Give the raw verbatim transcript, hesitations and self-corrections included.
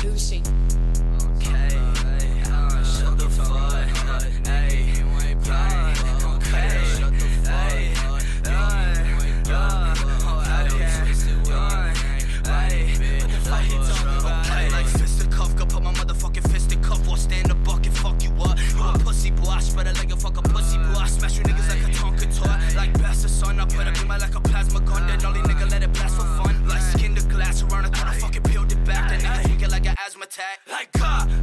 Lucy. Okay, uh, shut the fuck up, ayy. Okay, shut the fuck up, ayy. Like fisticuff, go put my motherfucking fist in cuff or stand the bucket, fuck you up. You a pussy boy, I spread it like a fucking pussy boy. I smash you niggas like a Tonka toy. Like bastard son, I put up in my like a plasma gun. Then only nigga let it blast for fun. Like skin the glass around, I thought I fucking peeled it back. That nigga think it like an asthma attack. Like, uh,